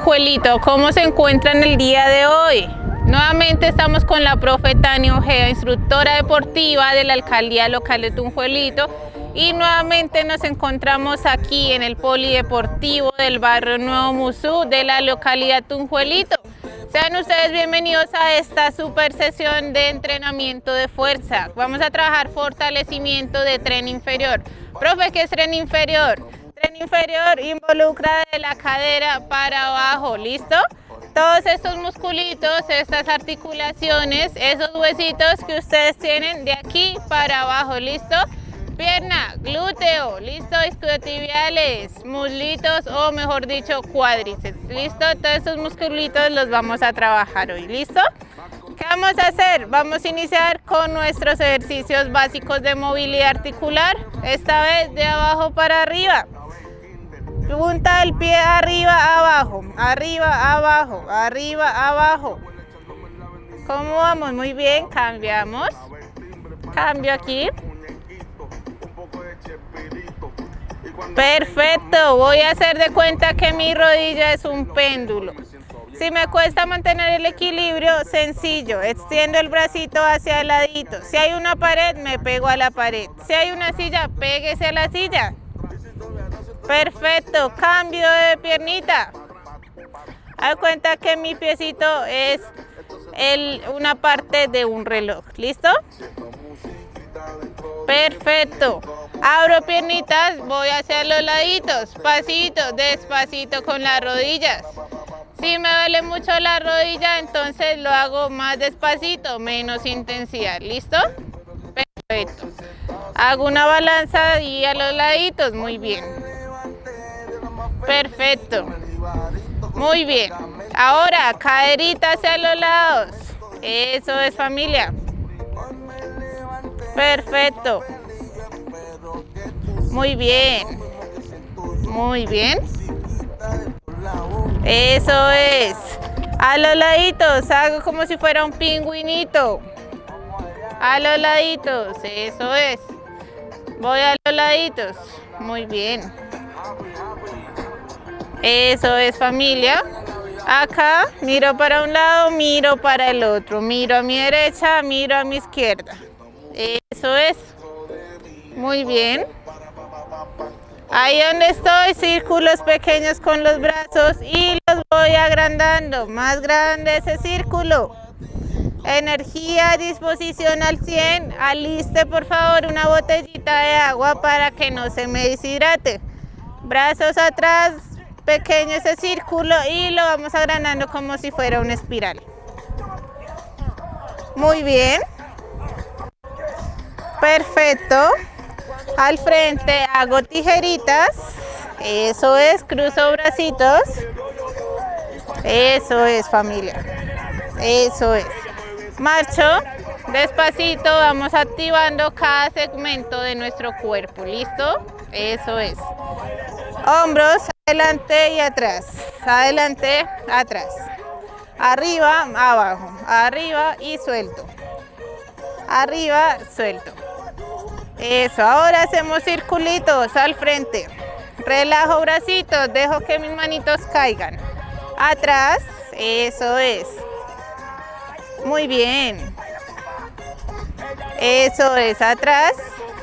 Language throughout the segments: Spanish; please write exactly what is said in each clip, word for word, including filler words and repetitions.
Tunjuelito, ¿cómo se encuentran el día de hoy? Nuevamente estamos con la profe Tania Ojeda, instructora deportiva de la Alcaldía Local de Tunjuelito, y nuevamente nos encontramos aquí en el Polideportivo del barrio Nuevo Musú de la localidad Tunjuelito. Sean ustedes bienvenidos a esta super sesión de entrenamiento de fuerza. Vamos a trabajar fortalecimiento de tren inferior. Profe, ¿qué es tren inferior? Tren inferior involucra de la cadera para abajo, ¿listo? Todos estos musculitos, estas articulaciones, esos huesitos que ustedes tienen de aquí para abajo, ¿listo? Pierna, glúteo, listo, isquiotibiales, muslitos o mejor dicho cuádriceps, listo. Todos estos musculitos los vamos a trabajar hoy, listo. ¿Qué vamos a hacer? Vamos a iniciar con nuestros ejercicios básicos de movilidad articular, esta vez de abajo para arriba. Punta del pie arriba, abajo, arriba, abajo, arriba, abajo. ¿Cómo vamos? Muy bien, cambiamos. Cambio aquí. Perfecto, voy a hacer de cuenta que mi rodilla es un péndulo. Si me cuesta mantener el equilibrio, sencillo, extiendo el bracito hacia el ladito. Si hay una pared, me pego a la pared. Si hay una silla, péguese a la silla. Perfecto, cambio de piernita. Haz cuenta que mi piecito es el, una parte de un reloj, ¿listo? Perfecto. Abro piernitas, voy hacia los laditos, pasito, despacito con las rodillas. Si me duele mucho la rodilla, entonces lo hago más despacito, menos intensidad, ¿listo? Perfecto. Hago una balanza y a los laditos, muy bien. Perfecto. Muy bien. Ahora, caderita hacia los lados. Eso es, familia. Perfecto. Muy bien. Muy bien. Eso es. A los laditos, hago como si fuera un pingüinito. A los laditos, eso es. Voy a los laditos. Muy bien. Eso es, familia. Acá miro para un lado, miro para el otro. Miro a mi derecha, miro a mi izquierda. Eso es. Muy bien. Ahí donde estoy, círculos pequeños con los brazos y los voy agrandando. Más grande ese círculo. Energía, disposición al cien. Aliste por favor una botellita de agua para que no se me deshidrate. Brazos atrás, pequeño ese círculo y lo vamos agrandando como si fuera una espiral. Muy bien. Perfecto. Al frente hago tijeritas. Eso es, cruzo bracitos. Eso es, familia. Eso es. Marcho. Despacito vamos activando cada segmento de nuestro cuerpo. ¿Listo? Eso es. Hombros adelante y atrás. Adelante, atrás. Arriba, abajo. Arriba y suelto. Arriba, suelto. Eso, ahora hacemos circulitos al frente. Relajo bracitos, dejo que mis manitos caigan. Atrás, eso es. Muy bien. Eso es, atrás.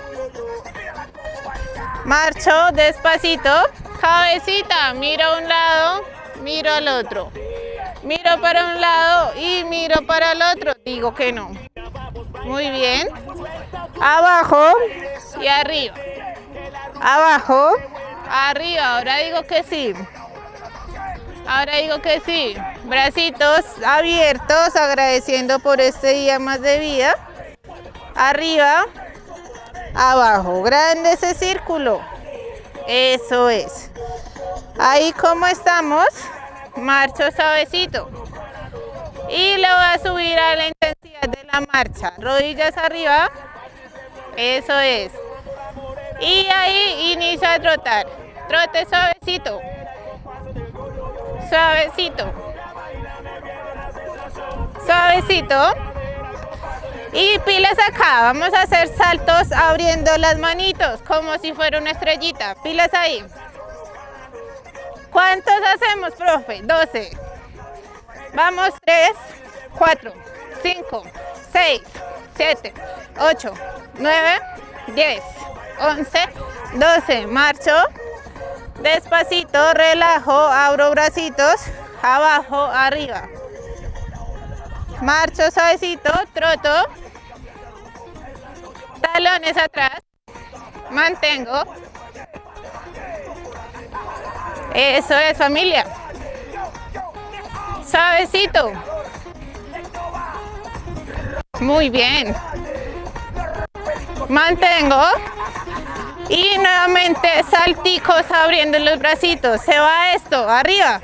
Marcho despacito. Cabecita, miro a un lado, miro al otro. Miro para un lado y miro para el otro. Digo que no. Muy bien. Abajo y arriba. Abajo, arriba. Ahora digo que sí. Ahora digo que sí. Bracitos abiertos, agradeciendo por este día más de vida. Arriba, abajo. Grande ese círculo. Eso es. Ahí como estamos, marcho suavecito. Y lo voy a subir a la intensidad de la marcha. Rodillas arriba. Eso es. Y ahí inicio a trotar. Trote suavecito. Suavecito. Suavecito. Y pilas acá. Vamos a hacer saltos abriendo las manitos como si fuera una estrellita. Pilas ahí. ¿Cuántos hacemos, profe? doce. Vamos, tres, cuatro, cinco, seis, siete, ocho, nueve, diez, once, doce. Marcho. Despacito, relajo, abro bracitos, abajo, arriba. Marcho suavecito, troto. Talones atrás. Mantengo. Eso es, familia. Suavecito. Muy bien. Mantengo. Y nuevamente salticos abriendo los bracitos. Se va esto, arriba.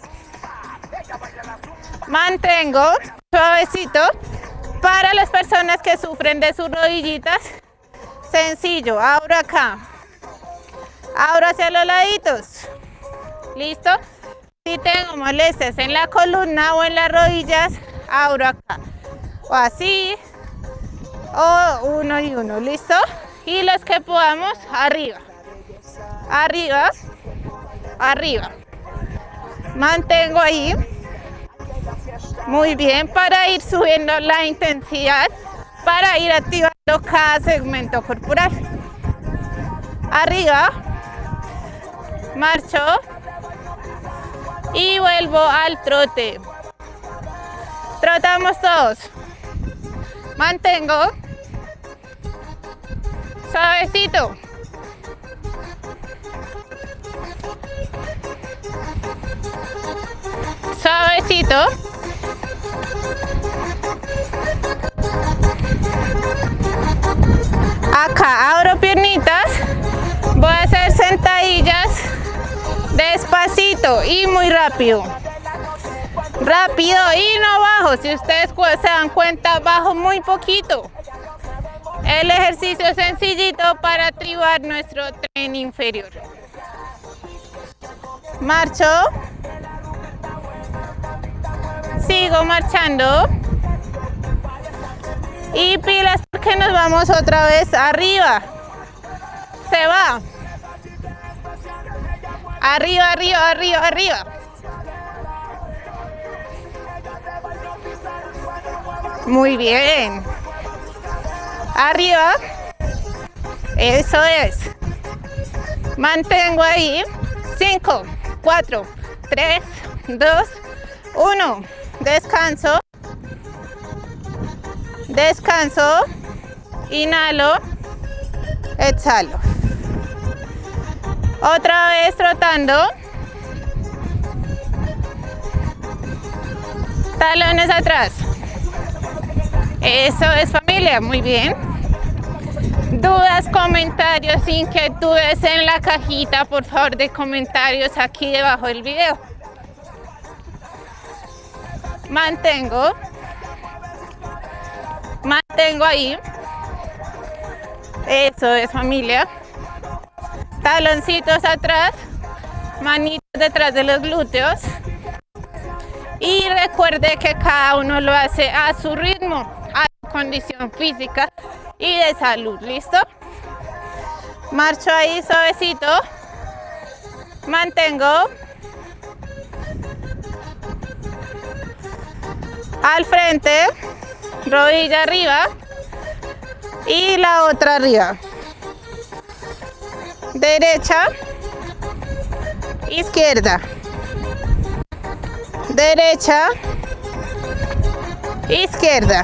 Mantengo. Suavecito. Para las personas que sufren de sus rodillitas, sencillo. Abro acá. Abro hacia los laditos. ¿Listo? Si tengo molestias en la columna o en las rodillas, abro acá. O así. O uno y uno. ¿Listo? Y los que podamos, arriba. Arriba. Arriba. Mantengo ahí. Muy bien. Para ir subiendo la intensidad. Para ir activando cada segmento corporal. Arriba. Marcho. Y vuelvo al trote. Trotamos todos. Mantengo. Suavecito. Suavecito. Acá abro piernitas. Voy a hacer sentadillas despacito y muy rápido. Rápido y no bajo. Si ustedes se dan cuenta, bajo muy poquito. El ejercicio sencillito para activar nuestro tren inferior. Marcho. Sigo marchando. Y pilas porque nos vamos otra vez arriba. Se va. Arriba, arriba, arriba, arriba. Muy bien. Arriba. Eso es. Mantengo ahí. cinco, cuatro, tres, dos, uno. Descanso. Descanso. Inhalo. Exhalo. Otra vez trotando. Talones atrás. Eso es, familia, muy bien. Dudas, comentarios, inquietudes en la cajita, por favor, de comentarios aquí debajo del video. Mantengo. Mantengo ahí. Eso es, familia. Taloncitos atrás. Manitos detrás de los glúteos. Y recuerde que cada uno lo hace a su ritmo, a su condición física y de salud. ¿Listo? Marcho ahí suavecito. Mantengo. Al frente. Rodilla arriba. Y la otra arriba. Derecha. Izquierda. Derecha, izquierda.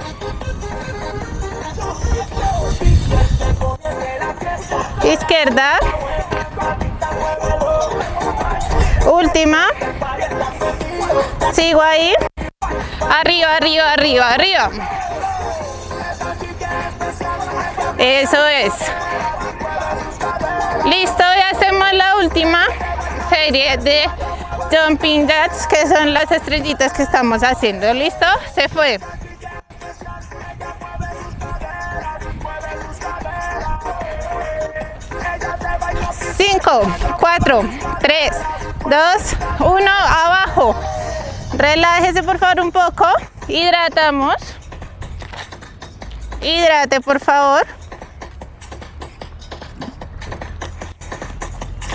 Izquierda. Última. Sigo ahí. Arriba, arriba, arriba, arriba. Eso es. Listo, y hacemos la última serie de jumping jacks, que son las estrellitas que estamos haciendo. ¿Listo? Se fue. cinco, cuatro, tres, dos, uno, abajo. Relájese por favor un poco. Hidratamos. Hidrate por favor.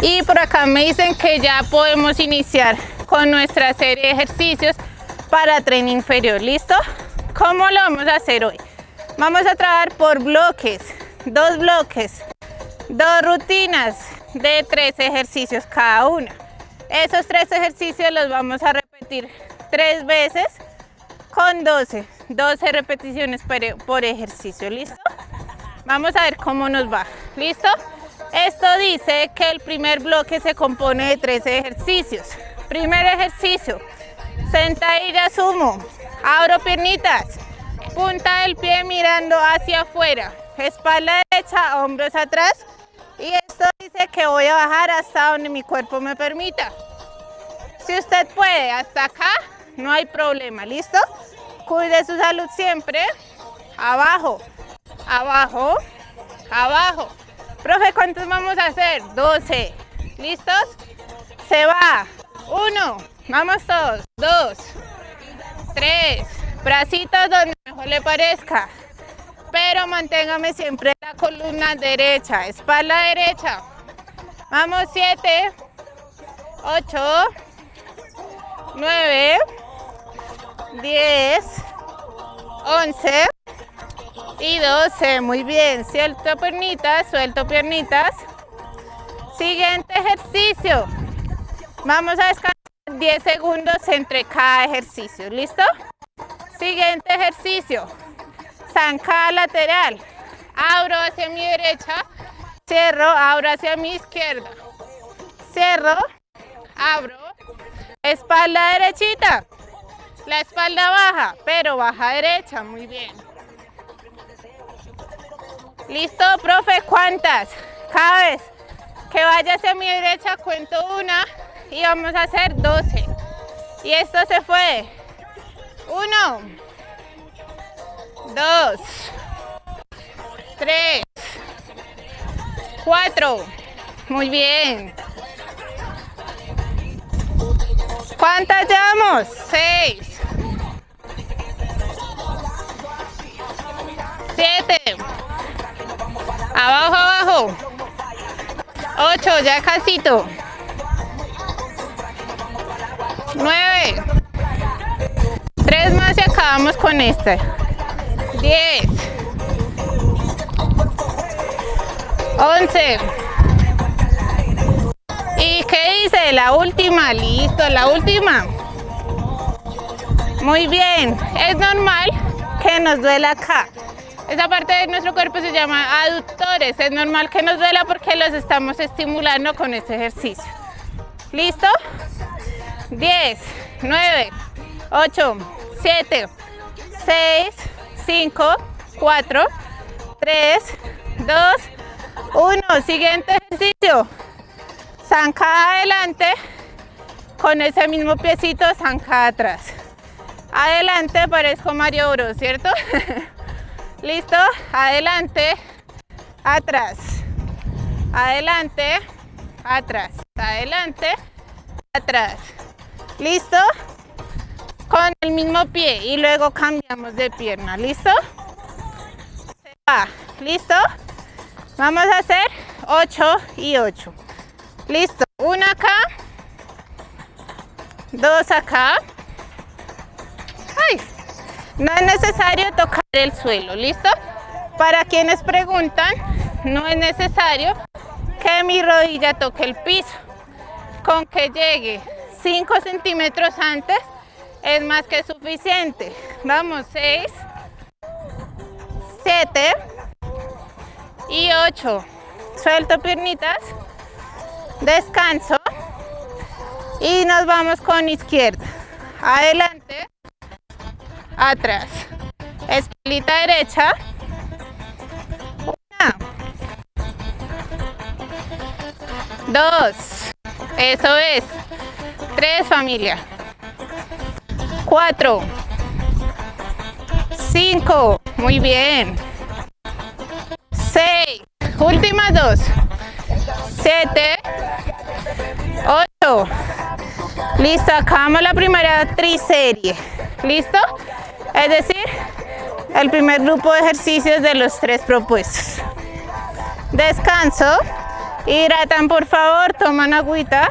Y por acá me dicen que ya podemos iniciar con nuestra serie de ejercicios para tren inferior. ¿Listo? ¿Cómo lo vamos a hacer hoy? Vamos a trabajar por bloques, dos bloques, dos rutinas de tres ejercicios cada una. Esos tres ejercicios los vamos a repetir tres veces con doce, doce repeticiones por ejercicio. ¿Listo? Vamos a ver cómo nos va. ¿Listo? Esto dice que el primer bloque se compone de tres ejercicios. Primer ejercicio, sentadilla sumo. Abro piernitas, punta del pie mirando hacia afuera, espalda derecha, hombros atrás. Y esto dice que voy a bajar hasta donde mi cuerpo me permita. Si usted puede hasta acá, no hay problema. ¿Listo? Cuide su salud siempre. Abajo, abajo, abajo. Profe, ¿cuántos vamos a hacer? doce. ¿Listos? Se va. uno. Vamos todos. dos. tres. Bracitos donde mejor le parezca. Pero manténgame siempre la columna derecha. Espalda derecha. Vamos. siete. ocho. nueve. diez. once. Y doce, muy bien, suelto piernitas, suelto piernitas. Siguiente ejercicio. Vamos a descansar diez segundos entre cada ejercicio, ¿listo? Siguiente ejercicio. Zancada lateral. Abro hacia mi derecha, cierro, abro hacia mi izquierda. Cierro, abro, espalda derechita. La espalda baja, pero baja derecha, muy bien. ¿Listo, profe? ¿Cuántas? Cada vez que vaya hacia mi derecha cuento una y vamos a hacer doce. Y esto se fue. Uno, dos, tres, cuatro. Muy bien. ¿Cuántas llevamos? Seis. Siete. Abajo, abajo. ocho, ya casito. nueve. tres más y acabamos con este. diez. once. ¿Y qué dice? La última, listo, la última. Muy bien, es normal que nos duela acá. Esa parte de nuestro cuerpo se llama aductores. Es normal que nos duela porque los estamos estimulando con este ejercicio. ¿Listo? diez, nueve, ocho, siete, seis, cinco, cuatro, tres, dos, uno. Siguiente ejercicio. Zancada adelante. Con ese mismo piecito, zancada atrás. Adelante, parezco Mario Bros, ¿cierto? ¿Listo? Adelante, atrás, adelante, atrás, adelante, atrás. ¿Listo? Con el mismo pie y luego cambiamos de pierna. ¿Listo? Se va. ¿Listo? Vamos a hacer ocho y ocho. ¿Listo? Una acá, dos acá. ¡Ay! No es necesario tocar el suelo, ¿listo? Para quienes preguntan, no es necesario que mi rodilla toque el piso. Con que llegue cinco centímetros antes es más que suficiente. Vamos, seis, siete y ocho. Suelto piernitas, descanso y nos vamos con izquierda. Adelante. Atrás, espalda derecha, una, dos, eso es, tres familia, cuatro, cinco, muy bien, seis, últimas dos, siete, ocho, listo, acabamos la primera triserie, ¿listo? Es decir, el primer grupo de ejercicios de los tres propuestos. Descanso Hidratan, por favor, toman agüita.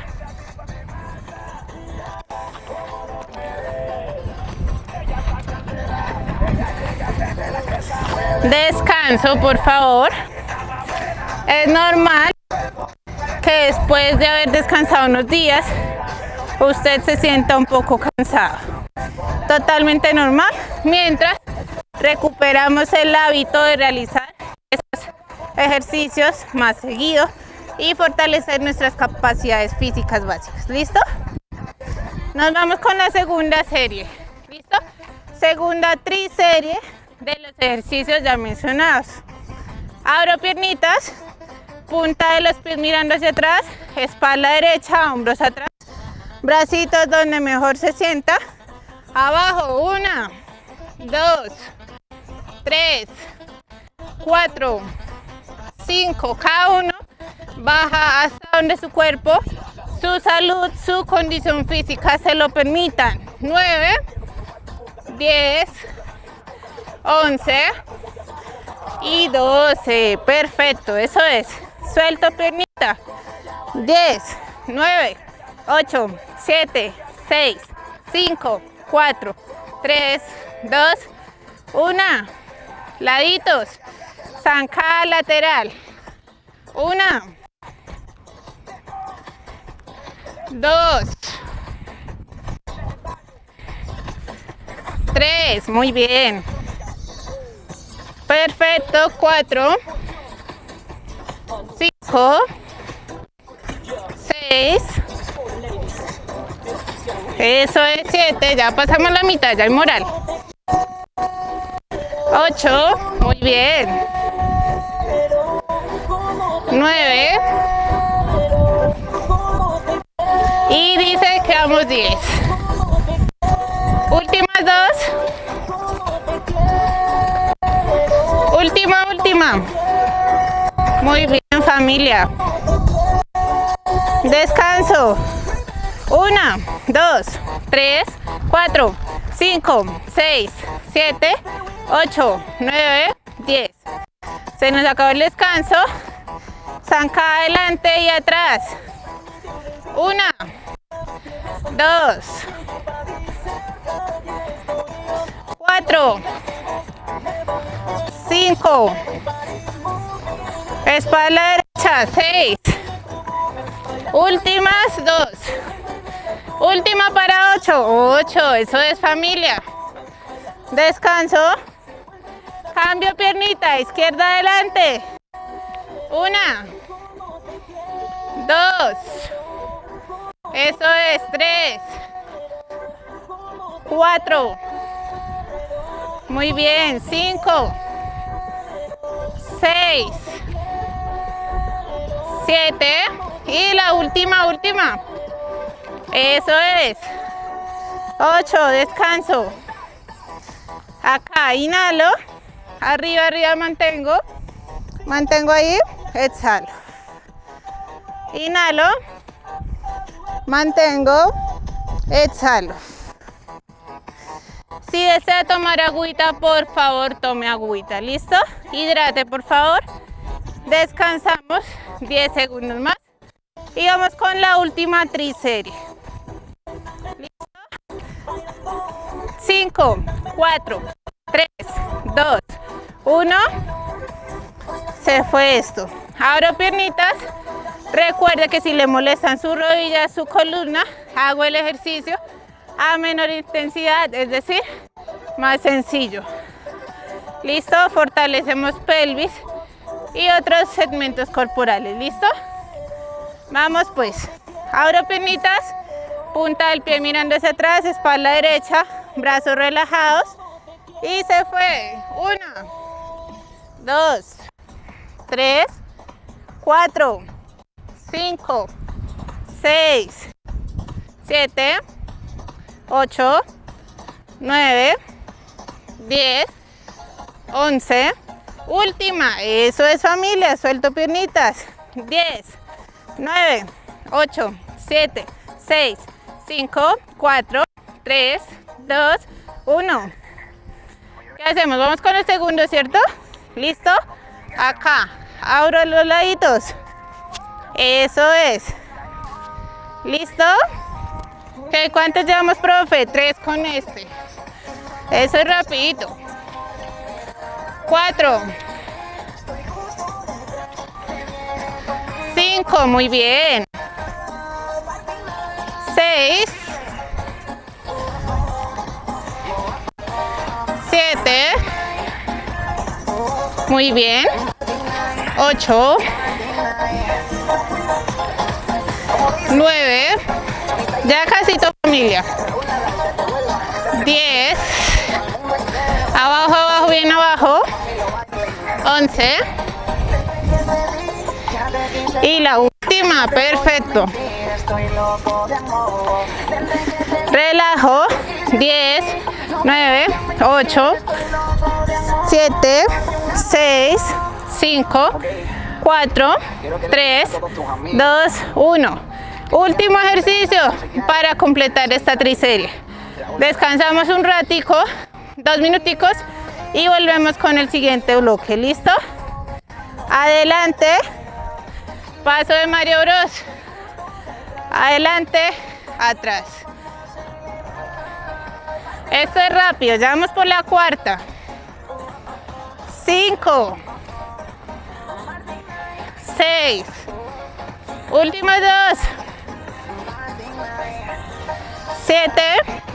Descanso, por favor. Es normal que después de haber descansado unos días, usted se sienta un poco cansado. Totalmente normal, mientras recuperamos el hábito de realizar estos ejercicios más seguido y fortalecer nuestras capacidades físicas básicas. ¿Listo? Nos vamos con la segunda serie. ¿Listo? Segunda triserie de los ejercicios ya mencionados. Abro piernitas, punta de los pies mirando hacia atrás, espalda derecha, hombros atrás, bracitos donde mejor se sienta. Abajo, una, dos, tres, cuatro, cinco, cada uno baja hasta donde su cuerpo, su salud, su condición física se lo permitan. nueve, diez, once y doce. Perfecto, eso es. Suelto piernita. diez, nueve, ocho, siete, seis, cinco, cuatro, tres, dos, uno. Laditos. Zancada lateral. Una. Dos. Tres. Muy bien. Perfecto. Cuatro. Cinco. Seis. Eso es siete. Ya pasamos la mitad, ya hay moral. Ocho. Muy bien. Nueve. Y dice que vamos diez. Últimas dos. Última, última. Muy bien, familia. Descanso. Una, dos, tres, cuatro, cinco, seis, siete, ocho, nueve, diez. Se nos acabó el descanso. Zancada adelante y atrás. Una, dos, cuatro, cinco, espalda derecha, seis, últimas dos, última para ocho, ocho, eso es familia. Descanso, cambio piernita, izquierda adelante, una, dos, eso es, tres, cuatro, muy bien, cinco, seis, siete y la última, última, eso es, ocho, descanso, acá inhalo, arriba, arriba mantengo, mantengo ahí, exhalo, inhalo, mantengo, exhalo. Si desea tomar agüita, por favor tome agüita, ¿listo? Hidrate, por favor. Descansamos diez segundos más y vamos con la última triserie. ¿Listo? cinco, cuatro, tres, dos, uno. Se fue esto. Abro piernitas. Recuerde que si le molestan sus rodillas, su columna, hago el ejercicio a menor intensidad, es decir, más sencillo. ¿Listo? Fortalecemos pelvis y otros segmentos corporales. ¿Listo? Vamos pues. Abro piernitas, punta del pie mirando hacia atrás, espalda derecha, brazos relajados y se fue. Una, dos, tres, cuatro, cinco, seis, siete, ocho, nueve, diez, once, última, eso es familia, suelto piernitas, diez, nueve, ocho, siete, seis, cinco, cuatro, tres, dos, uno. ¿Qué hacemos? Vamos con el segundo, ¿cierto? ¿Listo? Acá, abro los laditos. Eso es. ¿Listo? ¿Qué, ¿Cuántos llevamos, profe? Tres con este. Eso es rapidito. Cuatro. Cinco, muy bien. Seis. Siete. Muy bien. Ocho. Nueve. Ya casi todo, familia. Diez. Abajo, abajo, bien abajo. Once. Y la última, perfecto. Relajo. Diez, nueve, ocho, siete, seis, cinco, cuatro, tres, dos, uno. Último ejercicio para completar esta triserie. Descansamos un ratico, dos minuticos, y volvemos con el siguiente bloque. ¿Listo? Adelante. Paso de Mario Bros. Adelante, atrás. Esto es rápido, ya vamos por la cuarta. Cinco. Seis. Últimos dos. Siete.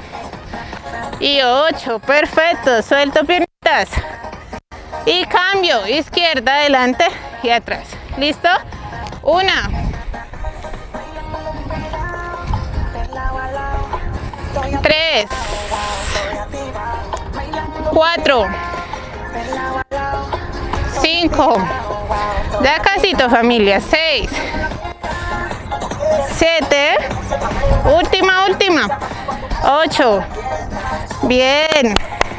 Y ocho. Perfecto. Suelto piernitas. Y cambio. Izquierda, adelante y atrás. ¿Listo? Una. Tres. Cuatro. Cinco. Ya casito, familia. Seis. Siete. Última, última. Ocho. Bien.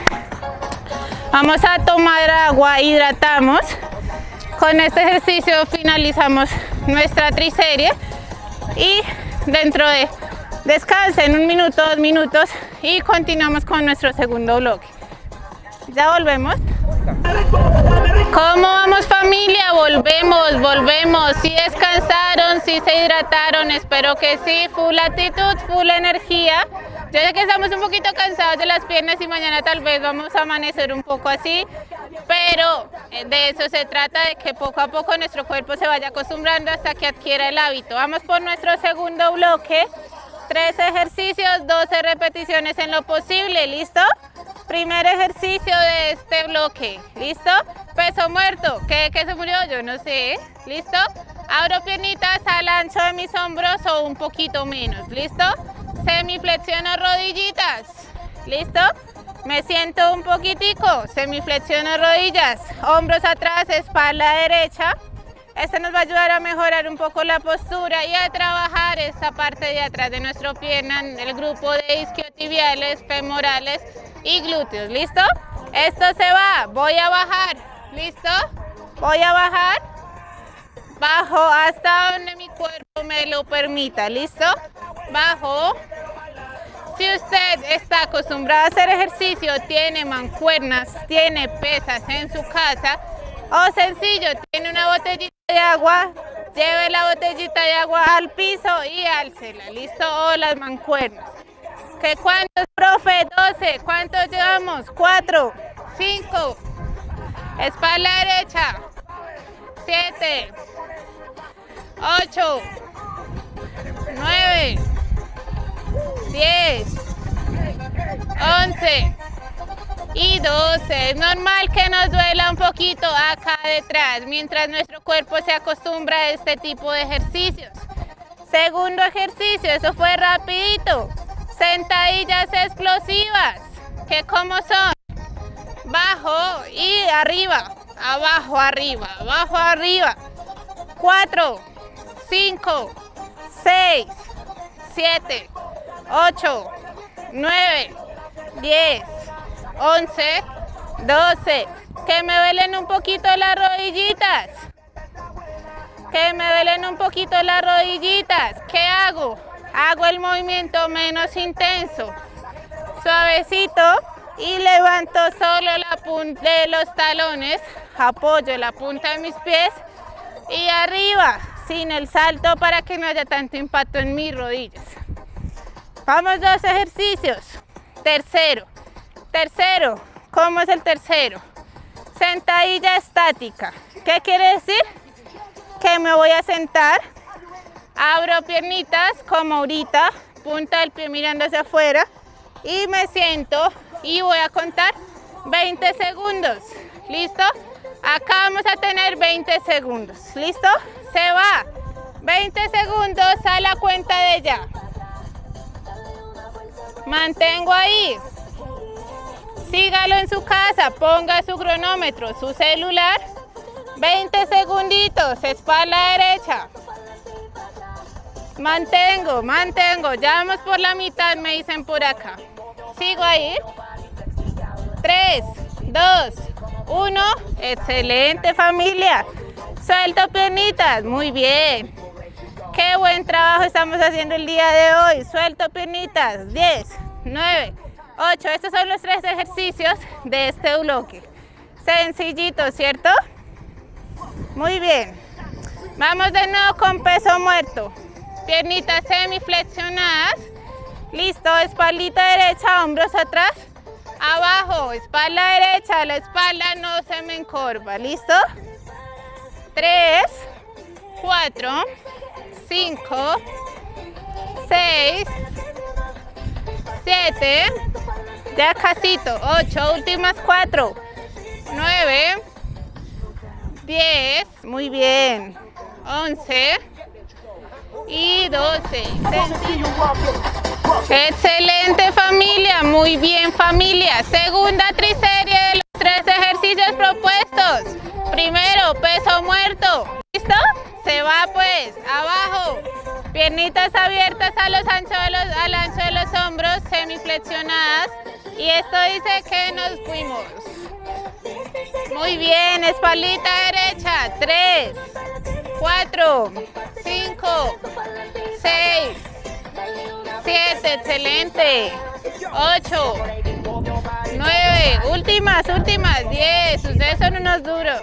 Vamos a tomar agua, hidratamos. Con este ejercicio finalizamos nuestra triserie y dentro de descansen un minuto, dos minutos y continuamos con nuestro segundo bloque. Ya volvemos. ¿Cómo vamos, familia? Volvemos, volvemos. Si descansaron, si se hidrataron, espero que sí. Full actitud, full energía. Yo sé que estamos un poquito cansados de las piernas y mañana tal vez vamos a amanecer un poco así, pero de eso se trata, de que poco a poco nuestro cuerpo se vaya acostumbrando hasta que adquiera el hábito. Vamos por nuestro segundo bloque. Tres ejercicios, doce repeticiones en lo posible, ¿listo? Primer ejercicio de este bloque, ¿listo? Peso muerto, ¿qué, qué se murió? Yo no sé, ¿listo? Abro piernitas al ancho de mis hombros o un poquito menos, ¿listo? Semiflexiono rodillitas, ¿listo? Me siento un poquitico, semiflexiono rodillas, hombros atrás, espalda derecha. Esto nos va a ayudar a mejorar un poco la postura y a trabajar esta parte de atrás de nuestra pierna, el grupo de isquiotibiales, femorales y glúteos, ¿listo? Esto se va, voy a bajar, ¿listo? Voy a bajar, bajo hasta donde mi cuerpo me lo permita, ¿listo? Bajo. Si usted está acostumbrado a hacer ejercicio, tiene mancuernas, tiene pesas en su casa, o sencillo, tiene una botellita de agua, lleve la botellita de agua al piso y álcela, ¿listo? O las mancuernas. ¿Qué cuántos, profe? doce. ¿Cuántos llevamos? cuatro, cinco. Espalda derecha. siete, ocho, nueve, diez, once. Y doce. Es normal que nos duela un poquito acá detrás mientras nuestro cuerpo se acostumbra a este tipo de ejercicios. Segundo ejercicio, eso fue rapidito. Sentadillas explosivas, que como son bajo y arriba, abajo, arriba, abajo, arriba. cuatro, cinco, seis, siete, ocho, nueve, diez, once, doce. Que me duelen un poquito las rodillitas. Que me duelen un poquito las rodillitas. ¿Qué hago? Hago el movimiento menos intenso. Suavecito y levanto solo la punta de los talones. Apoyo la punta de mis pies y arriba. sin el salto para que no haya tanto impacto en mis rodillas. Vamos, dos ejercicios. Tercero, tercero, ¿cómo es el tercero? Sentadilla estática. ¿Qué quiere decir? Que me voy a sentar, abro piernitas como ahorita, punta del pie mirando hacia afuera y me siento y voy a contar veinte segundos. ¿Listo? Acá vamos a tener veinte segundos. ¿Listo? Se va. veinte segundos a la cuenta de ya. Mantengo ahí. Sígalo en su casa, ponga su cronómetro, su celular. veinte segunditos, espalda derecha. Mantengo, mantengo. Ya vamos por la mitad, me dicen por acá. Sigo ahí. tres, dos, uno. Excelente, familia. Suelto piernitas, muy bien. Qué buen trabajo estamos haciendo el día de hoy. Suelto piernitas, diez, nueve, ocho. Estos son los tres ejercicios de este bloque. Sencillito, ¿cierto? Muy bien. Vamos de nuevo con peso muerto. Piernitas semiflexionadas. Listo, espaldita derecha, hombros atrás. Abajo, espalda derecha, la espalda no se me encorva. ¿Listo? tres, cuatro, cinco, seis, siete, ya casito, ocho, últimas cuatro, nueve, diez, muy bien, once y doce. Excelente, familia, muy bien, familia. Segunda triserie de los tres ejercicios propuestos. Primero, peso muerto. ¿Listo? Se va pues, abajo. Piernitas abiertas a los anchos de los, al ancho de los hombros, semiflexionadas. Y esto dice que nos fuimos. Muy bien, espaldita derecha. tres, cuatro, cinco, seis, siete, excelente. ocho, nueve, últimas, últimas. diez, ustedes son unos duros.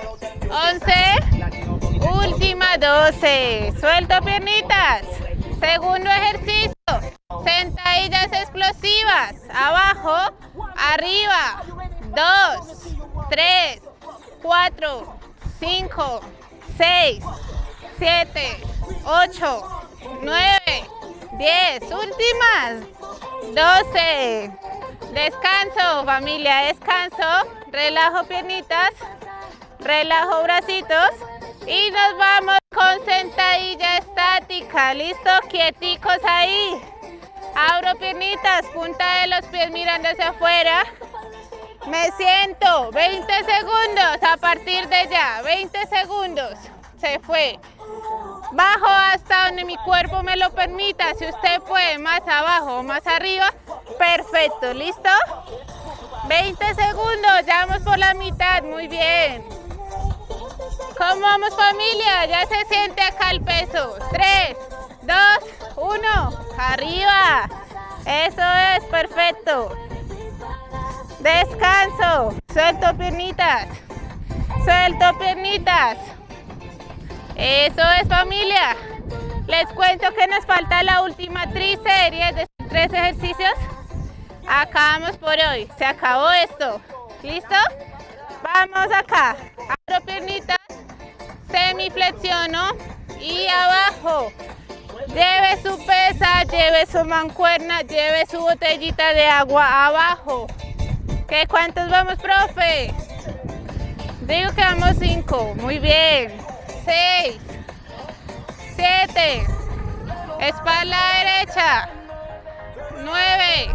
once, última, doce. Suelto piernitas. Segundo ejercicio. Sentadillas explosivas. Abajo, arriba. dos, tres, cuatro, cinco, seis, siete, ocho, nueve, diez. Últimas. doce. Descanso, familia, descanso. Relajo piernitas. Relajo bracitos. Y nos vamos con sentadilla estática. ¿Listo? Quieticos ahí. Abro piernitas, punta de los pies mirando hacia afuera. Me siento. veinte segundos a partir de ya. veinte segundos. Se fue. Bajo hasta donde mi cuerpo me lo permita. Si usted puede más abajo o más arriba, perfecto. ¿Listo? veinte segundos. Ya vamos por la mitad. Muy bien. ¿Cómo vamos, familia? Ya se siente acá el peso. tres, dos, uno. Arriba. Eso es, perfecto. Descanso. Suelto piernitas. Suelto piernitas. Eso es, familia. Les cuento que nos falta la última triserie de tres ejercicios. Acabamos por hoy. Se acabó esto. ¿Listo? Vamos acá. Abro piernitas. Semiflexiono. Y abajo. Lleve su pesa, lleve su mancuerna, lleve su botellita de agua abajo. ¿Qué cuántos vamos, profe? Digo que vamos cinco. Muy bien. seis, siete, espalda derecha, nueve,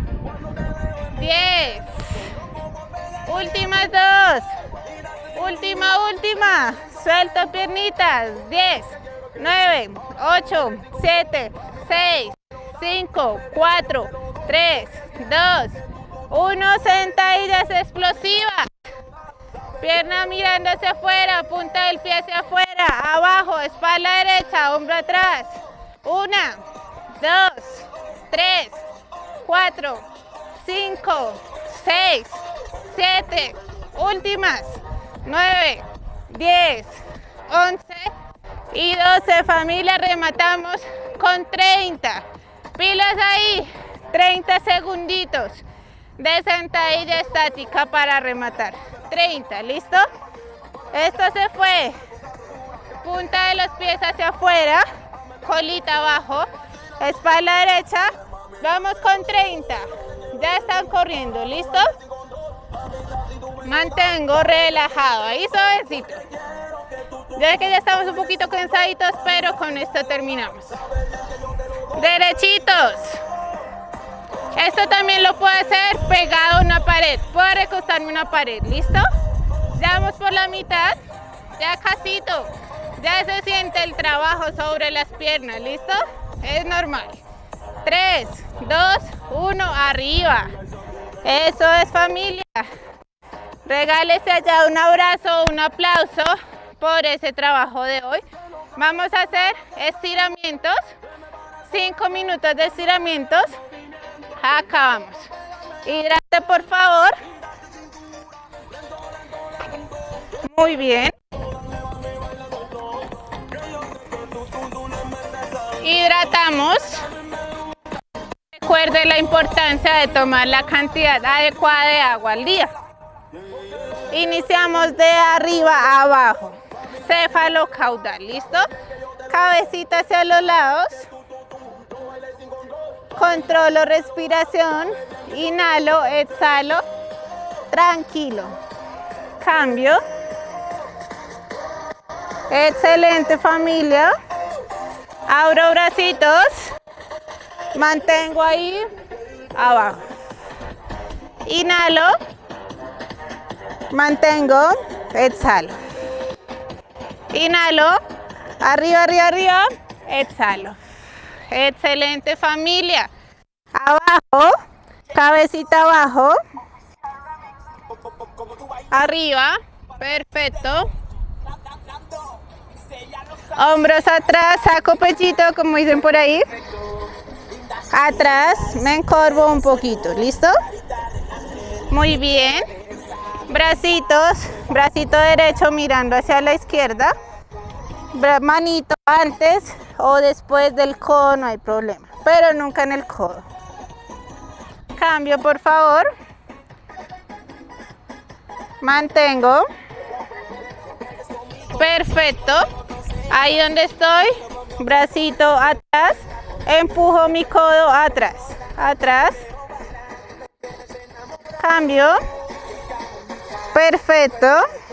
diez, últimas dos, última, última, suelto piernitas, diez, nueve, ocho, siete, seis, cinco, cuatro, tres, dos, uno, sentadillas explosivas. Pierna mirando hacia afuera, punta del pie hacia afuera, abajo, espalda derecha, hombro atrás. Una, dos, tres, cuatro, cinco, seis, siete, últimas, nueve, diez, once y doce, familia. Rematamos con treinta. Pilas ahí, treinta segunditos de sentadilla estática para rematar. treinta, ¿listo? Esto se fue. Punta de los pies hacia afuera, colita abajo, espalda derecha. Vamos con treinta. Ya están corriendo, ¿listo? Mantengo relajado, ahí suavecito. Ya que ya estamos un poquito cansaditos, pero con esto terminamos. Derechitos. Esto también lo puedo hacer pegado a una pared. Puedo recostarme una pared, ¿listo? Ya vamos por la mitad, ya casito. Ya se siente el trabajo sobre las piernas, ¿listo? Es normal. tres, dos, uno, arriba. Eso es, familia. Regálese allá un abrazo, un aplauso por ese trabajo de hoy. Vamos a hacer estiramientos. cinco minutos de estiramientos. Acabamos. Hidrate, por favor. Muy bien. Hidratamos. Recuerde la importancia de tomar la cantidad adecuada de agua al día. Iniciamos de arriba a abajo. Céfalo caudal, ¿listo? Cabecita hacia los lados. Controlo respiración. Inhalo, exhalo. Tranquilo. Cambio. Excelente, familia. Abro bracitos. Mantengo ahí abajo. Inhalo. Mantengo. Exhalo. Inhalo. Arriba, arriba, arriba. Exhalo. Excelente, familia. Abajo. Cabecita abajo. Arriba. Perfecto. Hombros atrás, saco pechito, como dicen por ahí. Atrás, me encorvo un poquito, ¿listo? Muy bien. Bracitos, bracito derecho mirando hacia la izquierda. Manito antes o después del codo, no hay problema, pero nunca en el codo. Cambio, por favor. Mantengo. Perfecto. Ahí donde estoy, bracito atrás, empujo mi codo atrás, atrás, cambio, perfecto,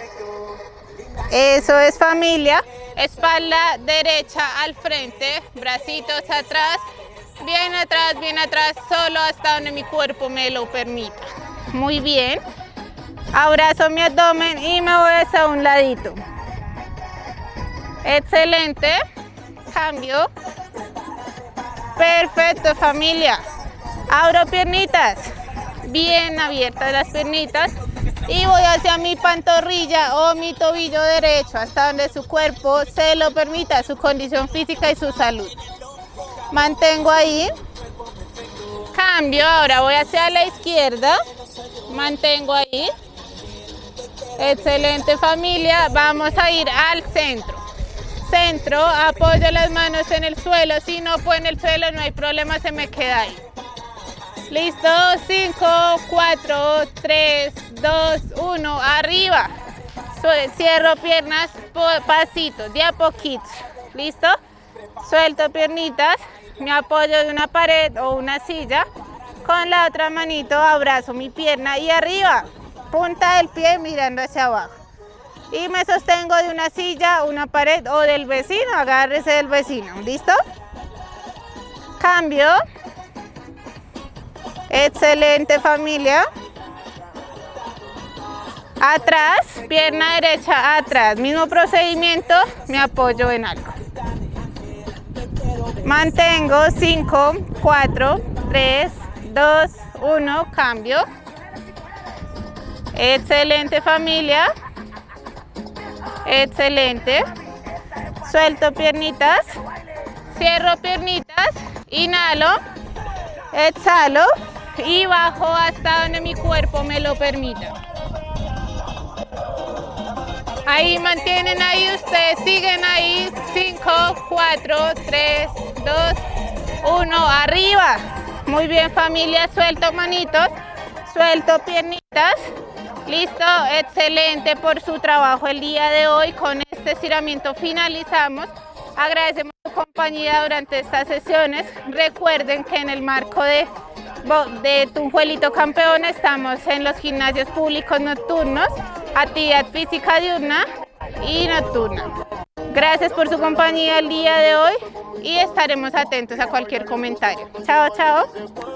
eso es, familia. Espalda derecha al frente, bracitos atrás, bien atrás, bien atrás, solo hasta donde mi cuerpo me lo permita. Muy bien, abrazo mi abdomen y me voy hacia un ladito. Excelente. Cambio. Perfecto, familia. Abro piernitas. Bien abiertas las piernitas. Y voy hacia mi pantorrilla o mi tobillo derecho, hasta donde su cuerpo se lo permita, su condición física y su salud. Mantengo ahí. Cambio. Ahora voy hacia la izquierda. Mantengo ahí. Excelente, familia. Vamos a ir al centro. Centro, apoyo las manos en el suelo. Si no puedo en el suelo, no hay problema, se me queda ahí. Listo, cinco, cuatro, tres, dos, uno, arriba. Cierro piernas, pasito, de a poquito. Listo, suelto piernitas, me apoyo de una pared o una silla. Con la otra manito abrazo mi pierna y arriba, punta del pie mirando hacia abajo. Y me sostengo de una silla, una pared o del vecino, agárrese del vecino, ¿listo? Cambio. Excelente, familia. Atrás, pierna derecha atrás, mismo procedimiento, me apoyo en algo. Mantengo, cinco, cuatro, tres, dos, uno, cambio. Excelente, familia. Excelente. Suelto piernitas. Cierro piernitas. Inhalo. Exhalo. Y bajo hasta donde mi cuerpo me lo permita. Ahí mantienen ahí ustedes, siguen ahí. cinco, cuatro, tres, dos, uno, arriba. Muy bien, familia, suelto manitos, suelto piernitas. Listo, excelente por su trabajo el día de hoy. Con este estiramiento finalizamos. Agradecemos su compañía durante estas sesiones. Recuerden que en el marco de, de Tunjuelito Campeón estamos en los gimnasios públicos nocturnos, actividad física diurna y nocturna. Gracias por su compañía el día de hoy y estaremos atentos a cualquier comentario. Chao, chao.